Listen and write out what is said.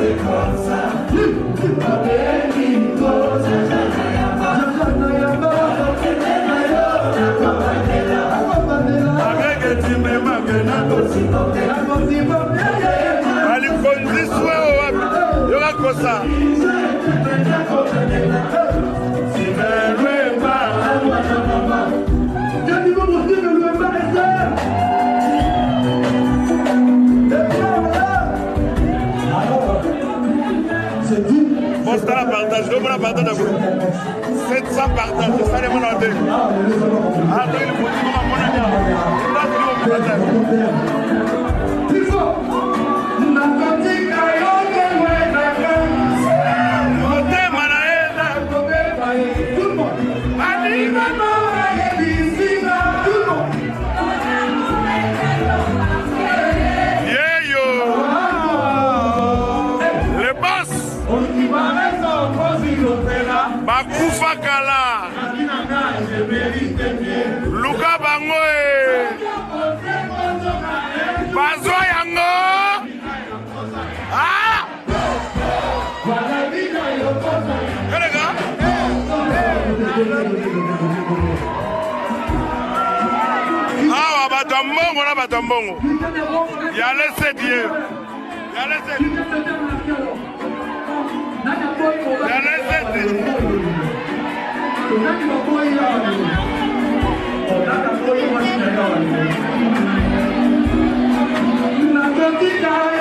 partage, le monde partage d'abord. 700 partages, c'est ça les monde en deux. Ah, donc il faut dire mon ami. Il faut. Bakufa kala Luka bangoe Bazo yango Ah Kolega Ah batombongo na batombongo Ya laissé Dieu Ya laissé Ya laissé Dieu